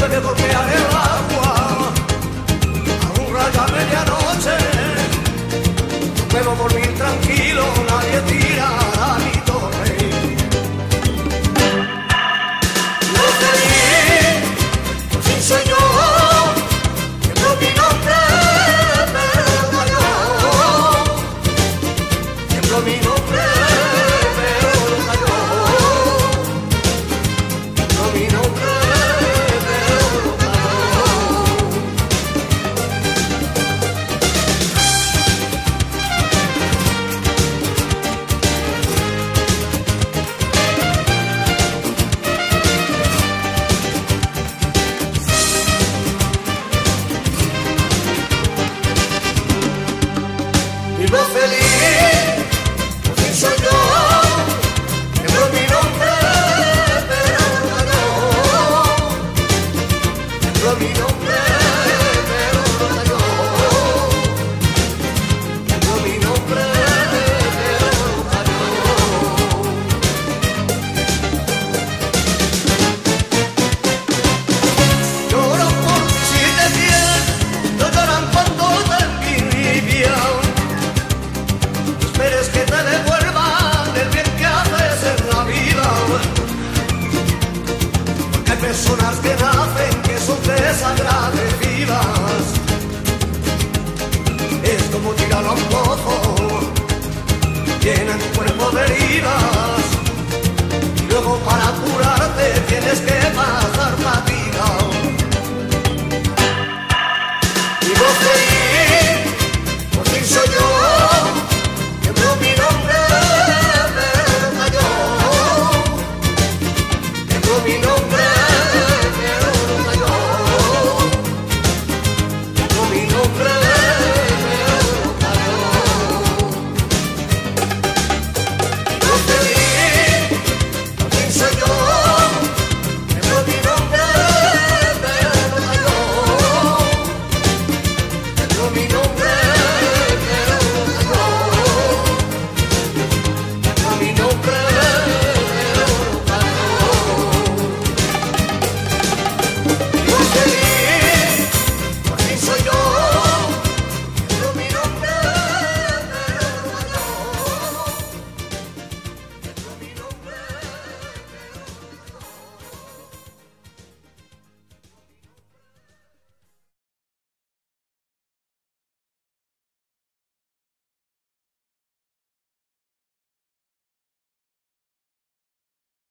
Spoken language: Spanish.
me golpear el agua a un rayo a medianoche. No puedo dormir tranquilo, nadie tirará mi torre. Lo feliz, por fin soy yo, tengo mi nombre, pero no yo. Tengo mi nombre, pero no yo. Tengo mi nombre. Vivo feliz, por fin soy yo, tengo mi nombre, pero no yo. Tengo mi nombre, pero no yo. Tengo mi nombre, pero no yo. Lloro por si te tienes, no lloran cuando te envidian. Esperes que te devuelvan el bien que haces en la vida. Porque hay personas que nacen que son desagradecidas. Es como tirar a un pozo, llena tu cuerpo de heridas. Y luego para curarte tienes que pasar